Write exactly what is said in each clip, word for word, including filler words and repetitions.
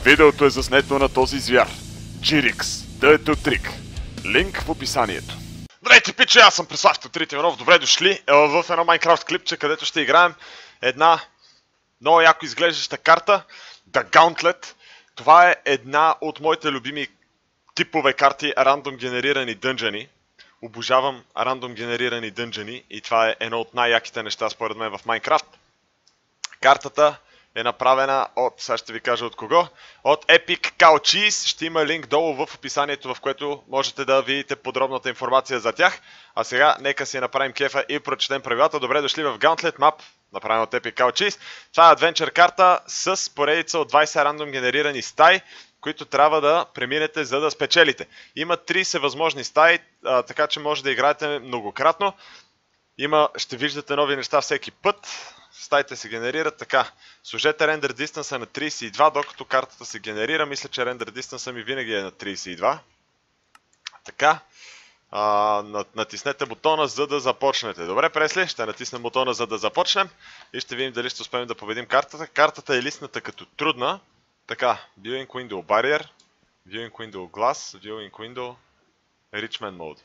Видеото е заснето на този звяр. Джирикс, The Trick. Линк в описанието. Здравейте, пичи, аз съм Преслав Трите Иванов. Добре дошли в едно Майнкрафт клипче, където ще играем една много яко изглеждаща карта, The Gauntlet. Това е една от моите любими типове карти, рандом генерирани дънжани. Обожавам рандом генерирани дънжани и това е едно от най-яките неща според мен в Майнкрафт. Картата е направена от, сега ще ви кажа от кого, от Epic Cow Cheese. Ще има линк долу в описанието, в което можете да видите подробната информация за тях. А сега нека си направим кефа и прочетем правилата. Добре дошли в Gauntlet Map, направен от Epic Cow Cheese. Това е адвенчър карта с поредица от двайсет рандом генерирани стаи, които трябва да преминете, за да спечелите. Има трийсет възможни стаи, а, така че може да играете многократно. Има, ще виждате нови неща всеки път. Стаите се генерират така. Сложете рендер дистанса на трийсет и два, докато картата се генерира. Мисля, че рендер дистанса ми винаги е на трийсет и два. Така. А, натиснете бутона, за да започнете. Добре, Пресли, ще натиснем бутона, за да започнем. И ще видим дали ще успеем да победим картата. Картата е листната като трудна. Така, Viewing Window Barrier, Viewing Window Glass, Viewing Window Richmond Mode.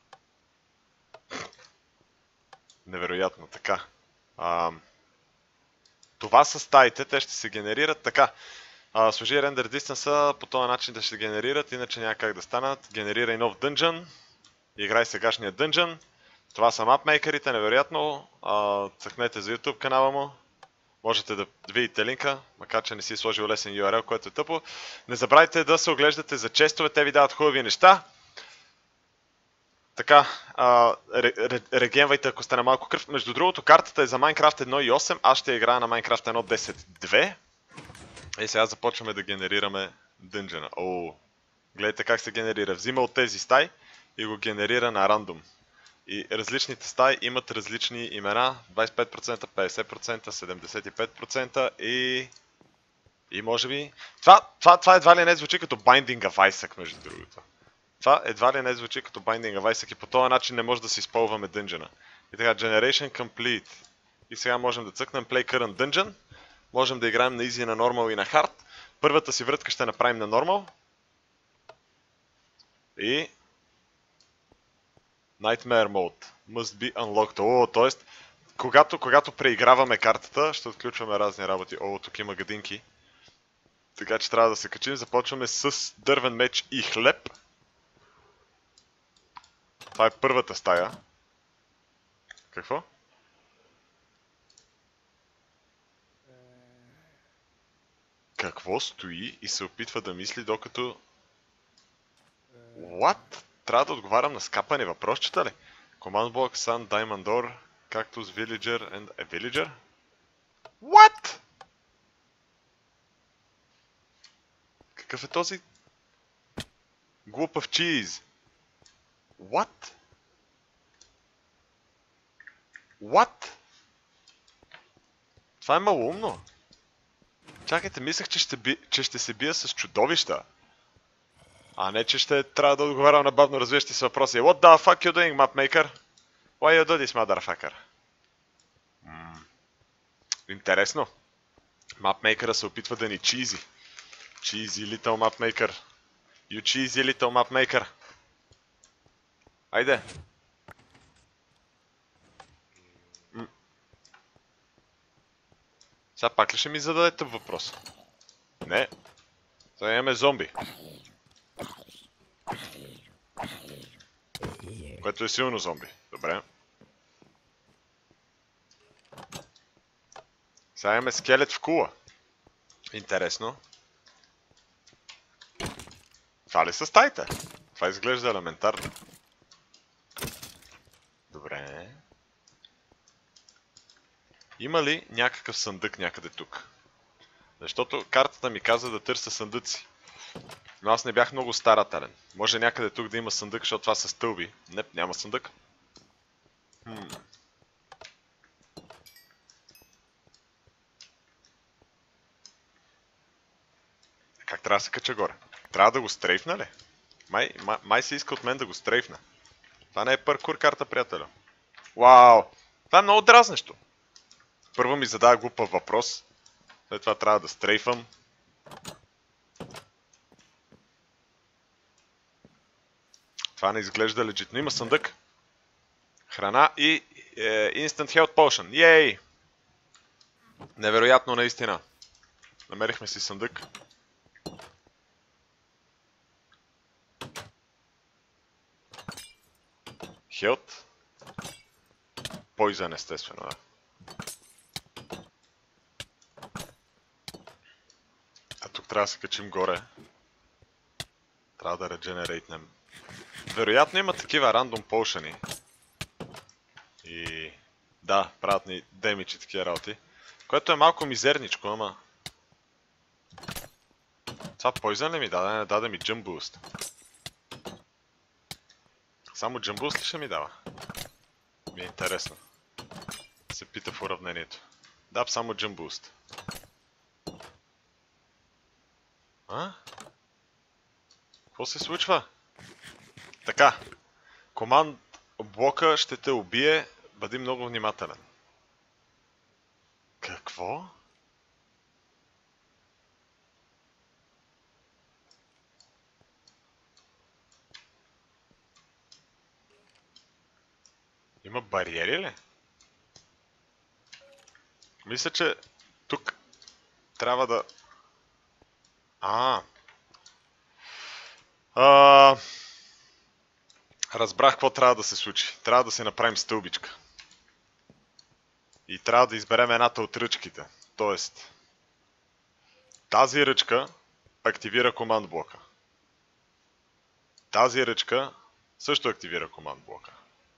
Невероятно, така. А, това са стаите, те ще се генерират така. А, сложи рендер дистанса, по този начин да ще генерират, иначе няма как да станат. Генерирай нов дънжън, играй сегашния дънжън. Това са мапмейкерите, невероятно. А, цъкнете за YouTube канала му. Можете да видите линка, макар че не си сложил лесен ю ар ел, което е тъпо. Не забравяйте да се оглеждате за честове, те ви дават хубави неща. Така, а, регенвайте, ако сте на малко кръв. Между другото, картата е за Minecraft едно точка осем, аз ще играя на Minecraft едно точка десет точка две. И сега започваме да генерираме дънжена. О, гледайте как се генерира. Взима от тези стаи и го генерира на рандом. И различните стаи имат различни имена. двайсет и пет процента, петдесет процента, седемдесет и пет процента и... И може би... Това, това, това едва ли не звучи като Binding of Isaac, между другото. Това едва ли не звучи като Binding of Isaac и по този начин не може да си използваме дънжена. И така, Generation Complete. И сега можем да цъкнем Play Current Dungeon. Можем да играем на Easy, на Normal и на Hard. Първата си врътка ще направим на Normal. И... Nightmare Mode. Must be unlocked. О, т.е. когато, когато преиграваме картата, ще отключваме разни работи. О, тук има гадинки. Така че трябва да се качим. Започваме с дървен меч и хлеб. Това е първата стая. Какво? Какво стои и се опитва да мисли, докато... What? Трябва да отговарям на скапани въпросчета ли? Command Block, Sun, Diamond Door, Cactus, Villager and... A Villager? What? Какъв е този... глупав чиз? What? What? Това е малумно. Чакайте, мислех, че ще, би... че ще се бия с чудовища. А не, че ще трябва да отговарям на бавно развиващи се въпроси. What the fuck you doing, mapmaker? Why you do this, motherfucker? Mm. Интересно. Мапмейкъра се опитва да ни чизи. Cheesy little mapmaker. You cheesy little mapmaker. Айде. М. Сега пак ли ще ми зададете въпрос? Не. Сега имаме зомби. Което е силно зомби. Добре. Сега имаме скелет в кула. Интересно. Това ли са стаите? Това изглежда елементарно. Добре. Има ли някакъв съндък някъде тук? Защото картата ми каза да търся съндъци. Но аз не бях много старателен. Може някъде тук да има съндък, защото това са стълби. Не, няма съндък. Хм. Как трябва да се кача горе? Трябва да го стрейфна ли? Май, май, май се иска от мен да го стрейфна. Това не е паркур карта, приятелю. Вау! Това е много дразнещо. Първо ми задава глупав въпрос. След това трябва да стрейфам. Това не изглежда легитно. Има съндък. Храна и е, Instant Health Potion. Йей! Невероятно наистина. Намерихме си съндък. Health. Poison, естествено, да. А тук трябва да се качим горе. Трябва да регенерейтнем. Вероятно има такива рандом полшани. И да, правят ни демидж и такива работи. Което е малко мизерничко, ама... Това Poison ли ми даде? Не даде ми Jump Boost. Само Jump Boost ли ще ми дава? Ми е интересно. Се пита в уравнението. Да, само Jump Boost. А? Какво се случва? Така. Команд блока ще те убие. Бъди много внимателен. Какво? Има бариери ли? Мисля, че тук трябва да... А. А... Разбрах какво трябва да се случи. Трябва да си направим стълбичка. И трябва да изберем едната от ръчките. Тоест, тази ръчка активира команд блока. Тази ръчка също активира команд блока.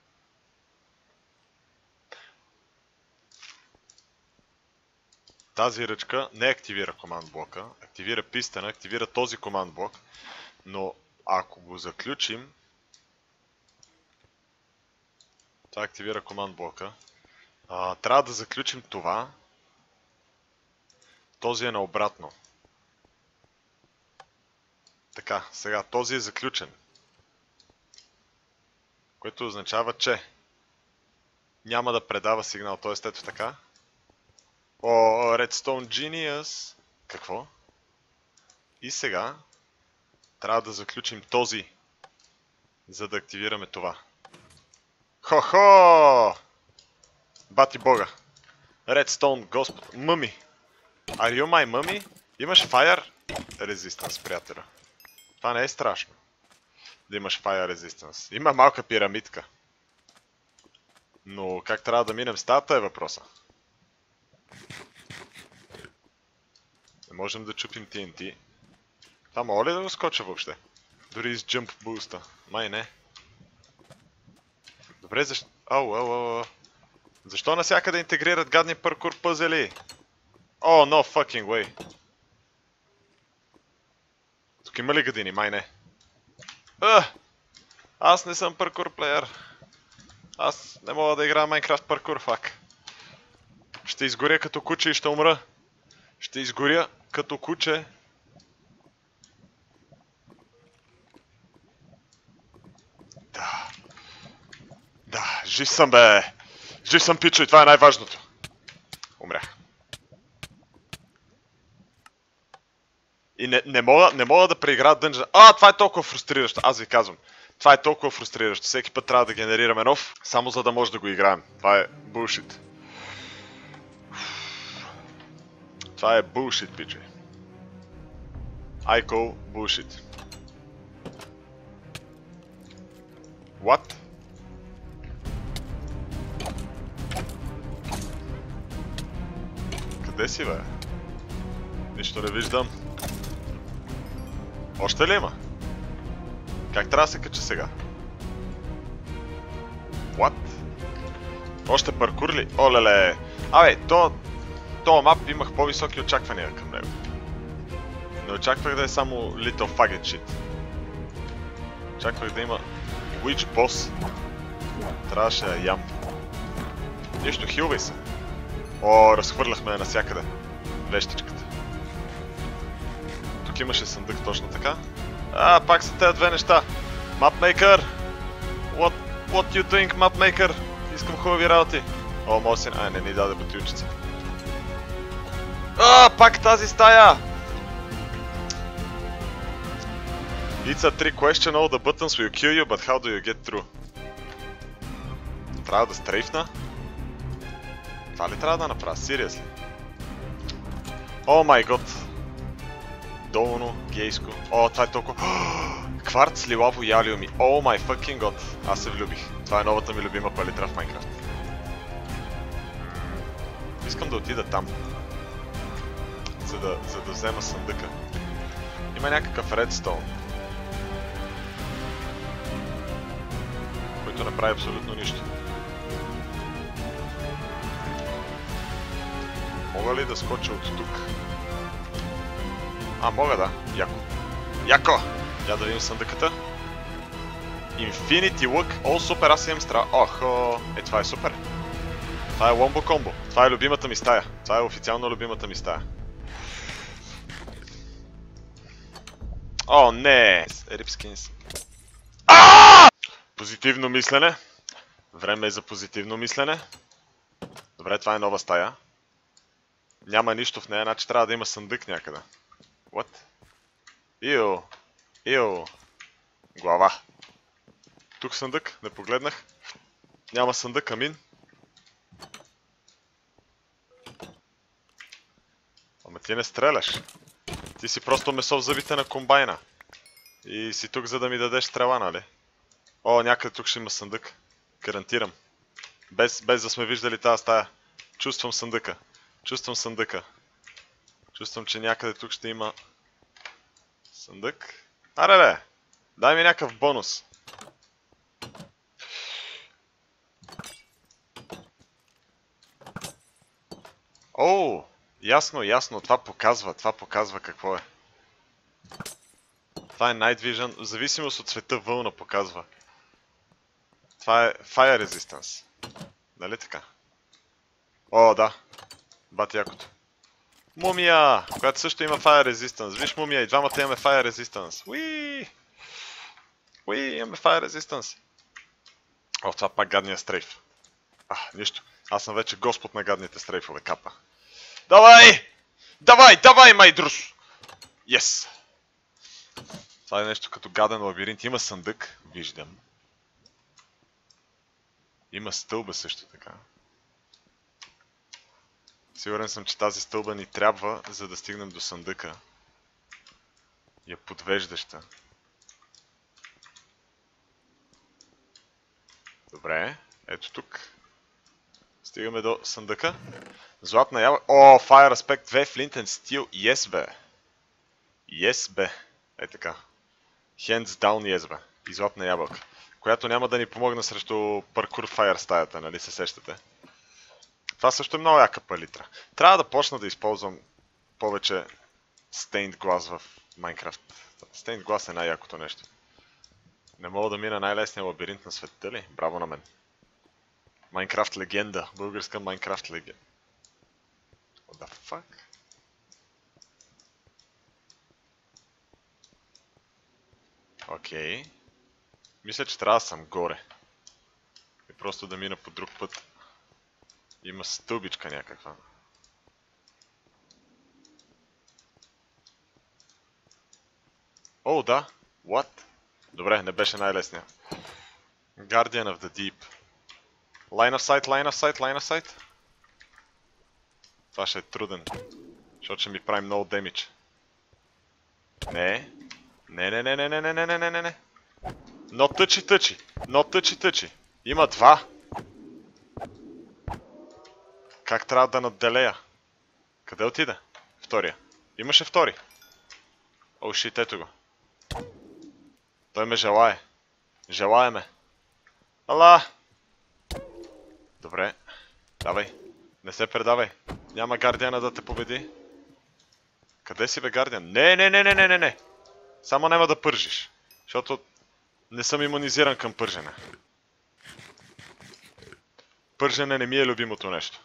Тази ръчка не активира команд блока, активира пистена, активира този команд блок, но ако го заключим, това активира команд блока, а, трябва да заключим това, този е наобратно. Така, сега този е заключен, което означава, че няма да предава сигнал, т.е. ето така. О, Redstone Genius. Какво? И сега трябва да заключим този, за да активираме това. Хо-хо! Бати бога. Redstone, господ. Мъми. Are you my mummy? Имаш Fire Resistance, приятеля. Това не е страшно. Да имаш Fire Resistance. Има малка пирамидка. Но как трябва да минем стаята е въпроса. Не можем да чупим Ти Ен Ти. Това мога ли да го скоча въобще? Дори с Jump Boost-а. Май не. Добре, защо... Ау, ау, ау. Защо насякъде интегрират гадни паркур пъзели? О, no fucking way. Тук има ли гадини? Май не. А! Аз не съм паркур плеер. Аз не мога да играя Майнкрафт паркур, фак. Ще изгоря като куче и ще умра. Ще изгоря като куче. Да. Да, жив съм, бе. Жив съм, пичо, и това е най-важното. Умрях. И не, не, мога, не мога да преиграя дънжа. А, това е толкова фрустриращо. Аз ви казвам. Това е толкова фрустриращо. Всеки път трябва да генерираме нов, само за да може да го играем. Това е bullshit. Това е bullshit, пиче. I call bullshit. What? Къде си, бе? Нищо не виждам. Още ли има? Как трябва да се кача сега? What? Още паркур ли? Олеле! Абе, то... То мап имах по-високи очаквания към него. Не очаквах да е само Little Faggot Shit. Очаквах да има Witch Boss. Трябваше да ям. Нещо, хилвай се. О, разхвърляхме я навсякъде. Вещичката. Тук имаше съндък точно така. А, пак са тези две неща. Mapmaker! What, what you doing, Mapmaker? Искам хубави работи. О, Мосин, ай, не ни даде бутилчица. А, пак тази стая! It's a trick question, all the buttons will kill you, but how do you get through? Трябва да стрейфна? Това ли трябва да направя? Seriously? О май гот! Долно, гейско. О, това е толкова... Кварц, лилаво, ялиуми. О май fucking god. Аз се влюбих. Това е новата ми любима палитра в Майнкрафт. Искам да отида там. За да, за да взема съндъка. Има някакъв редстоун, който не прави абсолютно нищо. Мога ли да скоча от тук? А, мога да. Яко. Яко! Я да видим съндъката. Infinity Look. О, супер, аз имам страва. Охо! Е, това е супер. Това е ломбо комбо. Това е любимата ми стая. Това е официално любимата ми стая. О, не! Рипскинс. Позитивно мислене. Време е за позитивно мислене. Добре, това е нова стая. Няма нищо в нея, значи трябва да има съндък някъде. What? Ио. Ио. Глава. Тук съндък, не погледнах. Няма съндък, амин. Ама ти не стреляш. Ти си просто месо в зъбите на комбайна. И си тук, за да ми дадеш трева, нали? О, някъде тук ще има съндък. Гарантирам. Без, без да сме виждали тази стая. Чувствам съндъка. Чувствам съндъка. Чувствам, че някъде тук ще има съндък. Аре бе! Дай ми някакъв бонус. О! Ясно, ясно. Това показва. Това показва какво е. Това е Night Vision. В зависимост от цвета вълна показва. Това е Fire Resistance. Нали така? О, да. Бати якото. Мумия! Която също има Fire Resistance. Виж, мумия, и двамата имаме Fire Resistance. Уии! Уии, имаме Fire Resistance. О, това пак гадния стрейф. А, нищо. Аз съм вече господ на гадните стрейфове, капа. Давай! Давай, давай, май друж! Yes! Това е нещо като гаден лабиринт. Има съндък, виждам. Има стълба също така. Сигурен съм, че тази стълба ни трябва, за да стигнем до съндъка. Я подвеждаща. Добре, ето тук. Стигаме до съндъка. Златна ябълка. О, Fire Aspect две, Flint and Steel. Yes, бе. Yes, бе. Е така. Hands down, yes, бе. И златна ябълка. Която няма да ни помогне срещу паркур Fire стаята, нали се сещате? Това също е много яка палитра. Трябва да почна да използвам повече Stained Glass в Minecraft. Stained Glass е най-якото нещо. Не мога да мина най-лесния лабиринт на света ли? Браво на мен. Minecraft легенда. Българска Minecraft легенда. What the fuck? Окей. Okay. Мисля, че трябва да съм горе. И просто да мина по друг път. Има стълбичка някаква. О, да. What? Добре, не беше най-лесния. Guardian of the Deep. Line of sight, line of sight, line of sight. Това ще е труден. Защото ще ми прави много демидж. Не. Не, не, не, не, не, не, не, не, не, не, не. Но тъчи, тъчи. Но тъчи, тъчи. Има два. Как трябва да надделея? Къде отида? Втория. Имаше втори. О, шит, ето го. Той ме желае. Желае ме. Ала! Добре. Давай. Не се предавай. Няма гардиана да те победи. Къде си бе, гардиан? Не, не, не, не, не, не, не. Само няма да пържиш. Защото не съм имунизиран към пържене. Пържене не ми е любимото нещо.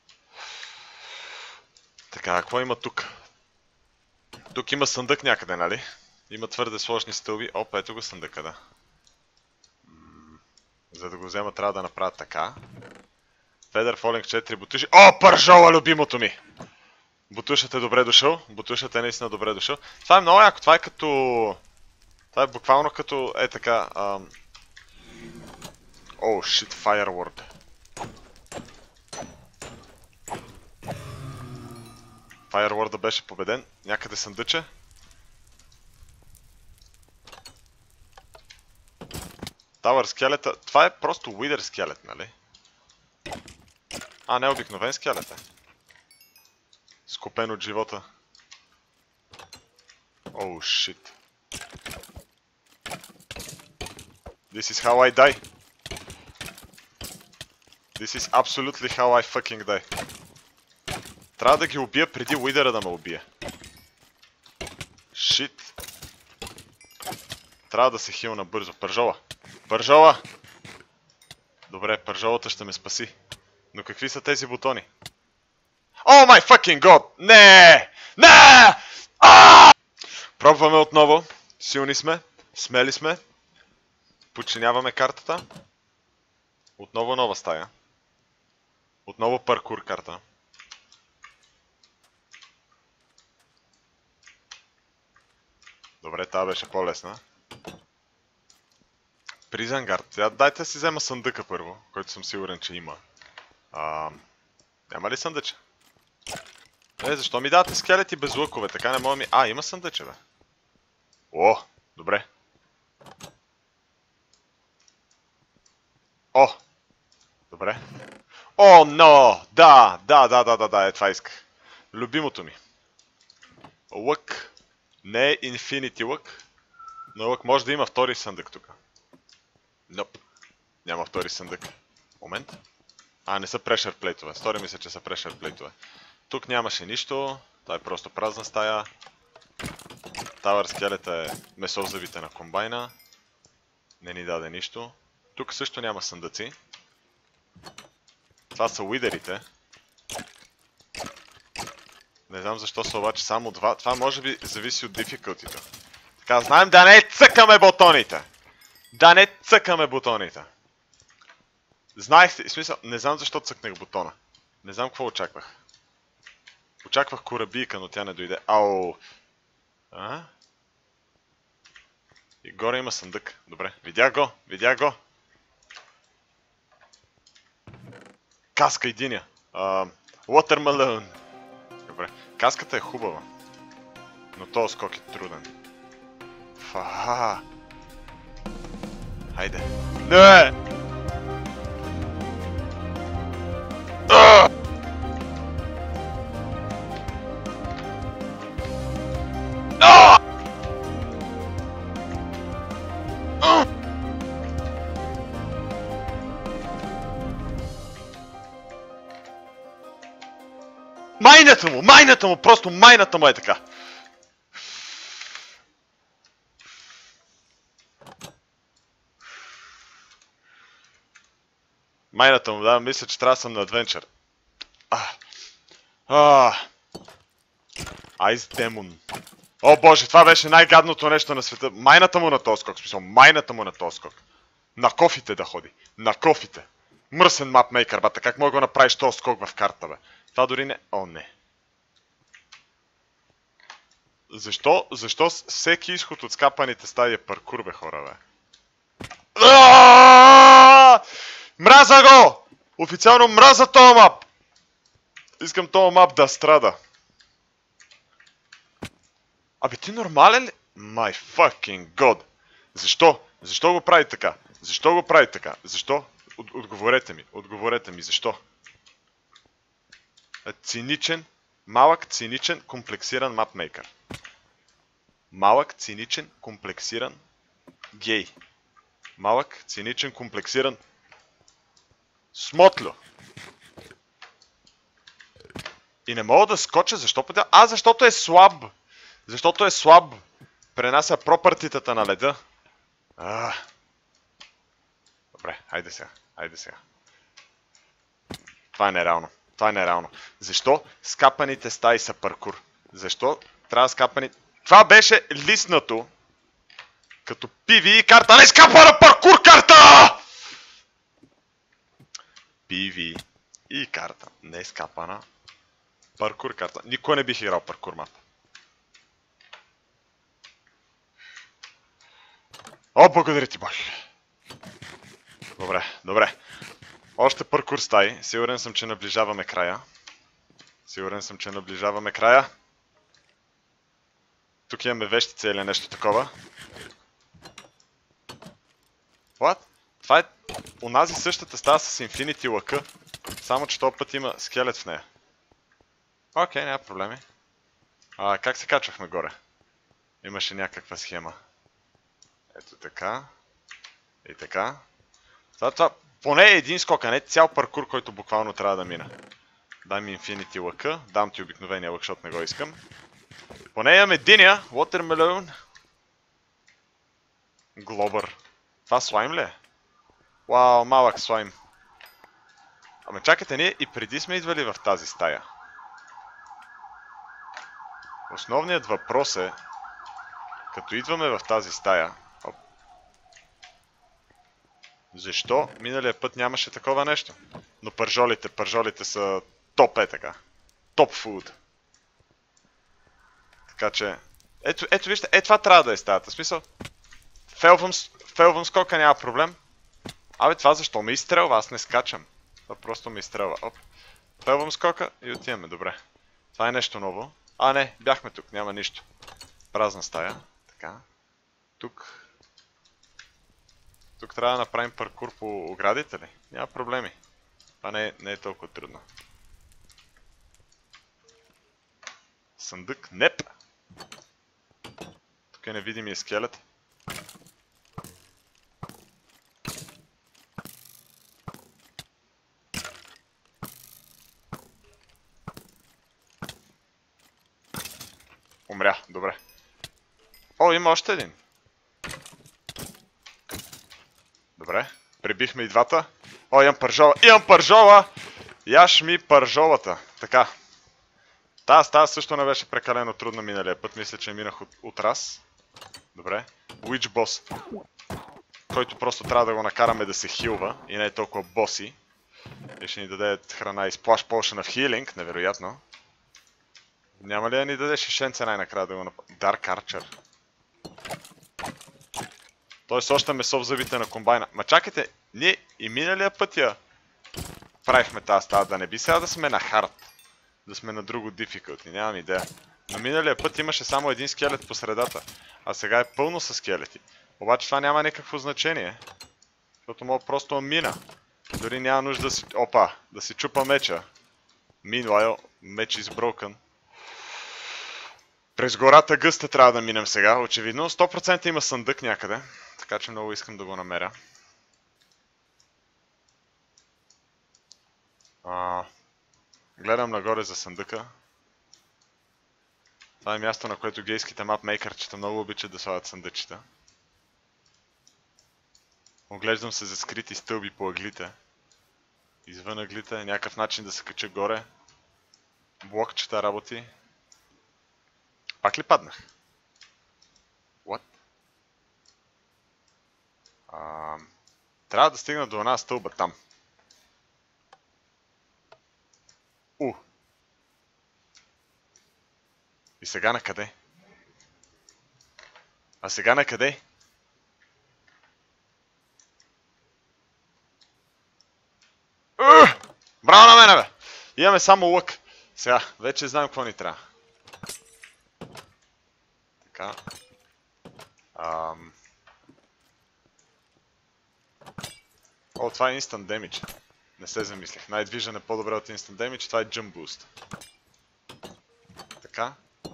Така, какво има тук? Тук има съндък някъде, нали? Има твърде сложни стълби. Опа, ето го съндъка, да. За да го взема, трябва да направя така. Feather Falling четири бутуши. О, пържола, любимото ми! Бутушът е добре дошъл. Бутушът е наистина добре дошъл. Това е много яко. Това е като... Това е буквално като е така... Ам... О, шит, Fireward. Fireward беше победен. Някъде съндъче. Tower скелета. Това е просто Wither скелет, нали? А, не обикновен скелет е. Скопен от живота. Оу, шит. This is how I die. This is absolutely how I fucking die. Трябва да ги убия преди Уидера да ме убие. Шит. Трябва да се хилна бързо. Пържола. Пържола! Добре, пържолата ще ме спаси. Но какви са тези бутони? О май fucking god! Не! Не! А! Пробваме отново. Силни сме. Смели сме. Подчиняваме картата. Отново нова стая. Отново паркур карта. Добре, тази беше по-лесна. Призангард. Сега дайте да си взема съндъка първо, който съм сигурен, че има. А, няма ли съндъче? Е, защо ми давате скелети без лъкове? Така не мога ми... А, има съндъче, бе. О, добре. О, добре. О, но! Да, да, да, да, да, да, е, това исках. Любимото ми. Лък. Не е Infinity лък, но лък може да има втори съндък тук. Ноп. Няма втори съндък. Момент. А, не са pressure плейтове. Стори ми се, че са pressure плейтове. Тук нямаше нищо. Това е просто празна стая. Tower скелета е месо в зъбите на комбайна. Не ни даде нищо. Тук също няма съндъци. Това са уидерите. Не знам защо са обаче само два. Това може би зависи от difficulty-то. Така, знаем да не цъкаме бутоните! Да не цъкаме бутоните! Знаех, в смисъл, не знам защо цъкнах бутона. Не знам какво очаквах. Очаквах корабийка, но тя не дойде. Ау! А? И горе има съндък. Добре, видях го, видях го! Каска и диня. Uh, Watermelon. Добре. Каската е хубава. Но този скок е труден. Фа. Хайде. Не! А! А! А! Майната му! Майната му! Просто майната му е така! Майната му, да, мисля, че трябва да съм на адвенчър. Айс демон. О боже, това беше най-гадното нещо на света. Майната му на този скок, в смисъл, майната му на този скок. На кофите да ходи. На кофите. Мръсен мапмейкър, бата, как мога да направиш този скок в карта, бе? Това дори не... О, не. Защо, защо всеки изход от скапаните стаи е паркур, бе, хора, бе? Мраза го! Официално мраза този мап! Искам този мап да страда. Абе, ти нормален ли? My fucking god! Защо? Защо го прави така? Защо го прави така? Защо? От, отговорете ми, отговорете ми, защо? Циничен, малък, циничен, комплексиран мапмейкър. Малък, циничен, комплексиран гей. Малък, циничен, комплексиран смотлю. И не мога да скоча, защо подя... А, защото е слаб! Защото е слаб! Пренася пропъртитата на леда. А. Добре, хайде сега, хайде сега. Това е нереално. Това е нереално. Защо скапаните стаи са паркур? Защо трябва скапани... Това беше лиснато като пи ви и карта. Не скапана паркур карта! пи ви и карта. Не скапана паркур карта. Никой не бих играл паркур мап. О, благодаря ти, Боже. Добре, добре. Още паркур стаи. Сигурен съм, че наближаваме края. Сигурен съм, че наближаваме края. Тук имаме вещица или нещо такова. What? Това е онази същата става с Infinity лъка. Само че този път има скелет в нея. Окей, няма проблеми. А, как се качвахме горе? Имаше някаква схема. Ето така. И така. Това, това поне е един скок, а не цял паркур, който буквално трябва да мина. Дай ми Infinity лъка. Дам ти обикновения лък, защото не го искам. Поне имаме диня. Watermelon. Глобър. Това слайм ли е? Вау, малък слайм. Ама чакайте, ние и преди сме идвали в тази стая. Основният въпрос е, като идваме в тази стая, оп, защо миналия път нямаше такова нещо? Но пържолите, пържолите са топ е така. Топ фуд. Така че, ето, ето вижте, е това трябва да е стаята. В смисъл, фелвам, фелвам скока няма проблем. Абе това защо ме изстрелва? Аз не скачам. Това просто ме изстрелва. Оп. Фелвам скока и отиваме, добре. Това е нещо ново. А не, бяхме тук, няма нищо. Празна стая. Така. Тук. Тук трябва да направим паркур по оградите ли? Няма проблеми. Това не е, не е толкова трудно. Съндък. Неп! Тук е невидимия скелет. Умря, добре. О, има още един. Добре, прибихме и двата. О, имам пържола, имам пържола! Яш ми пържолата. Така. Тази стая също не беше прекалено трудна миналия път. Мисля, че минах от, от раз. Добре. Witch Boss. Който просто трябва да го накараме да се хилва. И не е толкова боси. И ще ни даде храна и Splash Potion of Healing. Невероятно. Няма ли да ни даде шишенце най-накрая да го направим? Dark Archer. Тоест още месо в зъбите на комбайна. Ма чакайте, ние и миналия път я правихме тази стая. Да не би сега да сме на хард. Да сме на друго difficulty. Нямам идея. Но миналия път имаше само един скелет по средата. А сега е пълно с скелети. Обаче това няма никакво значение. Защото мога просто мина. Дори няма нужда да си... Опа! Да си чупа меча. Meanwhile, меч is broken. През гората гъста трябва да минем сега, очевидно. сто процента има съндък някъде, така че много искам да го намеря. А, гледам нагоре за съндъка. Това е място, на което гейските мапмейкърчета много обичат да слагат съндъчета. Оглеждам се за скрити стълби по ъглите. Извън ъглите е някакъв начин да се кача горе. Блокчета работи. Пак ли паднах? What? А, трябва да стигна до една стълба там. У! И сега на къде? А сега на къде? Браво на мене, бе! Имаме само лък. Сега, вече знам какво ни трябва. Така. Ам... О, това е Instant Damage. Не се замислих. Най-движен е по-добре от Instant Damage. Това е Jump Boost. Така.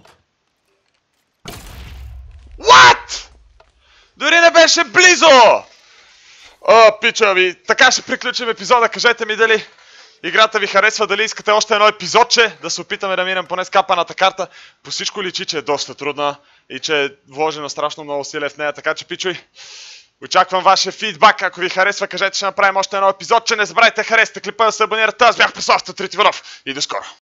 What? Дори не беше близо! О, пича ви. Така ще приключим епизода. Кажете ми дали играта ви харесва, дали искате още едно епизодче, да се опитаме да минем поне с капаната карта. По всичко личи, че е доста трудна и че е вложено страшно много усилие в нея, така че пичуй, очаквам вашия фидбак. Ако ви харесва, кажете, ще направим още едно епизодче. Не забравяйте, харесате клипа, да се абонирате. Аз бях Преслав Тритиванов и до скоро!